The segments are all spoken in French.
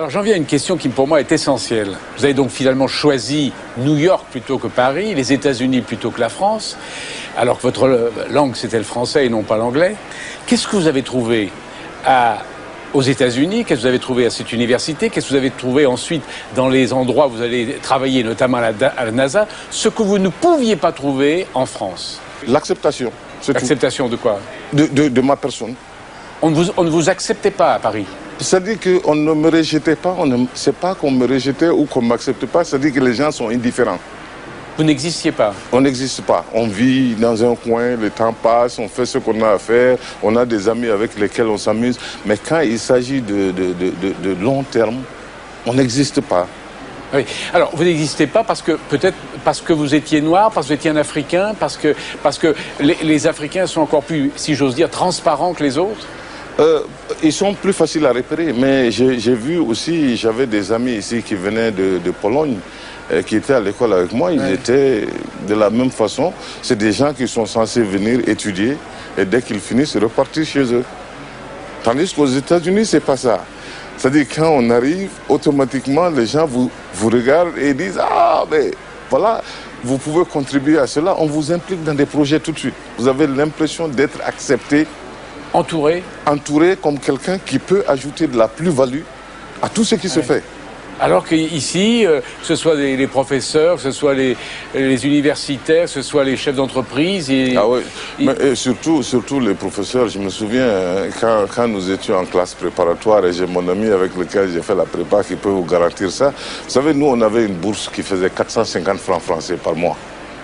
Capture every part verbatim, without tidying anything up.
Alors j'en viens à une question qui pour moi est essentielle. Vous avez donc finalement choisi New York plutôt que Paris, les États-Unis plutôt que la France, alors que votre langue c'était le français et non pas l'anglais. Qu'est-ce que vous avez trouvé à, aux États-Unis? Qu'est-ce que vous avez trouvé à cette université? Qu'est-ce que vous avez trouvé ensuite dans les endroits où vous allez travailler, notamment à la, à la NASA, ce que vous ne pouviez pas trouver en France? L'acceptation. L'acceptation de quoi? de, de, de ma personne. On ne, vous, on ne vous acceptait pas à Paris? C'est-à-dire qu'on ne me rejetait pas, ce n'est pas qu'on me rejetait ou qu'on ne m'accepte pas, c'est-à-dire que les gens sont indifférents. Vous n'existiez pas? On n'existe pas. On vit dans un coin, le temps passe, on fait ce qu'on a à faire, on a des amis avec lesquels on s'amuse. Mais quand il s'agit de, de, de, de, de long terme, on n'existe pas. Oui. Alors, vous n'existez pas parce que, peut-être parce que vous étiez noir, parce que vous étiez un Africain, parce que, parce que les, les Africains sont encore plus, si j'ose dire, transparents que les autres? Euh, ils sont plus faciles à repérer, mais j'ai vu aussi, j'avais des amis ici qui venaient de, de Pologne, euh, qui étaient à l'école avec moi, ils ouais. étaient de la même façon. C'est des gens qui sont censés venir étudier et dès qu'ils finissent, repartir chez eux. Tandis qu'aux États-Unis, c'est pas ça. C'est-à-dire quand on arrive, automatiquement, les gens vous, vous regardent et disent « Ah, mais voilà, vous pouvez contribuer à cela ». On vous implique dans des projets tout de suite. Vous avez l'impression d'être accepté. Entouré Entouré comme quelqu'un qui peut ajouter de la plus-value à tout ce qui ouais. se fait. Alors qu'ici, euh, que ce soit les, les professeurs, que ce soit les, les universitaires, que ce soit les chefs d'entreprise... Et... Ah oui, et... mais et surtout, surtout les professeurs. Je me souviens, quand, quand nous étions en classe préparatoire, et j'ai mon ami avec lequel j'ai fait la prépa qui peut vous garantir ça. Vous savez, nous, on avait une bourse qui faisait quatre cent cinquante francs français par mois,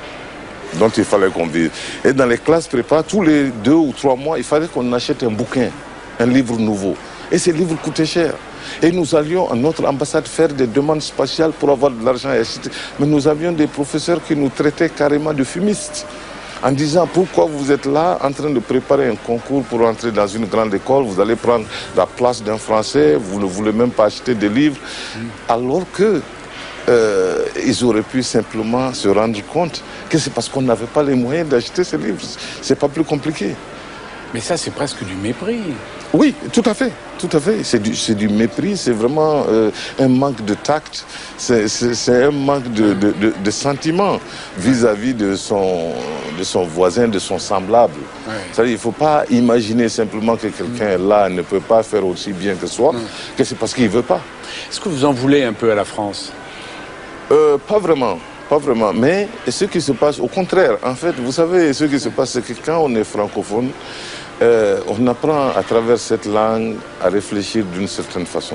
dont il fallait qu'on vive. Et dans les classes prépa, tous les deux ou trois mois, il fallait qu'on achète un bouquin, un livre nouveau. Et ces livres coûtaient cher. Et nous allions à notre ambassade faire des demandes spatiales pour avoir de l'argent et acheter. Mais nous avions des professeurs qui nous traitaient carrément de fumistes, en disant pourquoi vous êtes là en train de préparer un concours pour entrer dans une grande école, vous allez prendre la place d'un Français, vous ne voulez même pas acheter des livres, alors que Euh, ils auraient pu simplement se rendre compte que c'est parce qu'on n'avait pas les moyens d'acheter ces livres. C'est pas plus compliqué. Mais ça, c'est presque du mépris. Oui, tout à fait, tout à fait. C'est du, c'est du mépris, c'est vraiment euh, un manque de tact, c'est un manque de, de, de, de sentiment vis-à-vis de son, de son voisin, de son semblable. Ouais. C'est-à-dire, il ne faut pas imaginer simplement que quelqu'un mmh. là ne peut pas faire aussi bien que soi, mmh. que c'est parce qu'il ne veut pas. Est-ce que vous en voulez un peu à la France ? Euh, pas vraiment, pas vraiment. Mais ce qui se passe, au contraire, en fait, vous savez, ce qui se passe, c'est que quand on est francophone, euh, on apprend à travers cette langue à réfléchir d'une certaine façon.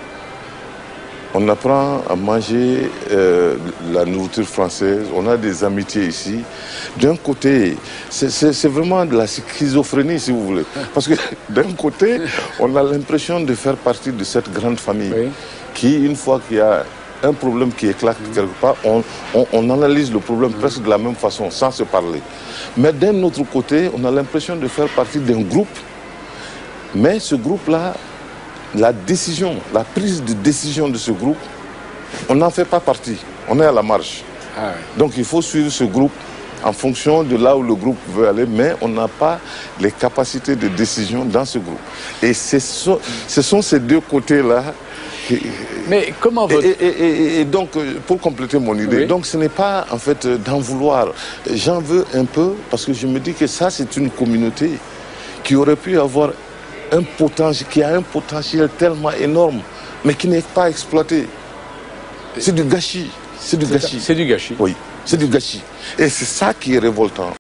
On apprend à manger euh, la nourriture française, on a des amitiés ici. D'un côté, c'est vraiment de la schizophrénie, si vous voulez. Parce que d'un côté, on a l'impression de faire partie de cette grande famille oui. qui, une fois qu'il y a un problème qui éclate quelque part, on, on, on analyse le problème presque de la même façon, sans se parler. Mais d'un autre côté, on a l'impression de faire partie d'un groupe, mais ce groupe-là, la décision, la prise de décision de ce groupe, on n'en fait pas partie, on est à la marge. Ah ouais. Donc il faut suivre ce groupe en fonction de là où le groupe veut aller, mais on n'a pas les capacités de décision dans ce groupe. Et ce sont, ce sont ces deux côtés-là. Mais comment votre... et, et, et, et donc, pour compléter mon idée, oui. donc ce n'est pas en fait d'en vouloir. J'en veux un peu parce que je me dis que ça, c'est une communauté qui aurait pu avoir un potentiel, qui a un potentiel tellement énorme, mais qui n'est pas exploité. C'est du gâchis. C'est du gâchis. C'est du gâchis. Oui, c'est du gâchis. Et c'est ça qui est révoltant.